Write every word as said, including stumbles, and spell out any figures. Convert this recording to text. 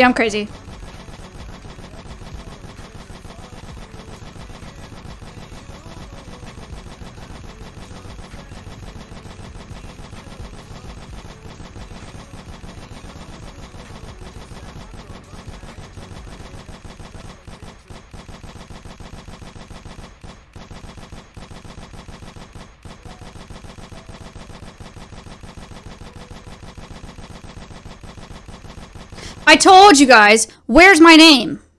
See, I'm crazy. I told you guys, where's my name?